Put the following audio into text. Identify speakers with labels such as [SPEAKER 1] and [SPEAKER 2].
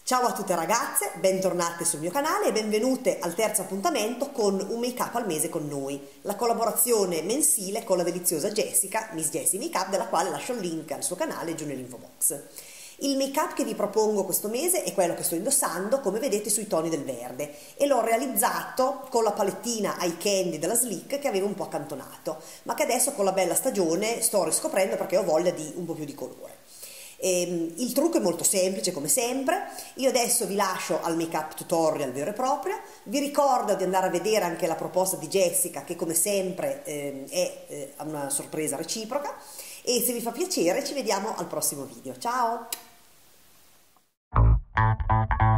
[SPEAKER 1] Ciao a tutte ragazze, bentornate sul mio canale e benvenute al terzo appuntamento con un make up al mese con noi, la collaborazione mensile con la deliziosa Jessica, Miss Jessie Makeup, della quale lascio il link al suo canale giù nell'info box. Il make up che vi propongo questo mese è quello che sto indossando, come vedete, sui toni del verde, e l'ho realizzato con la palettina Eye Candy della Sleek che avevo un po' accantonato, ma che adesso con la bella stagione sto riscoprendo perché ho voglia di un po' più di colore. Il trucco è molto semplice come sempre. Io adesso vi lascio al make up tutorial vero e proprio, vi ricordo di andare a vedere anche la proposta di Jessica che come sempre è una sorpresa reciproca, e se vi fa piacere ci vediamo al prossimo video. Ciao!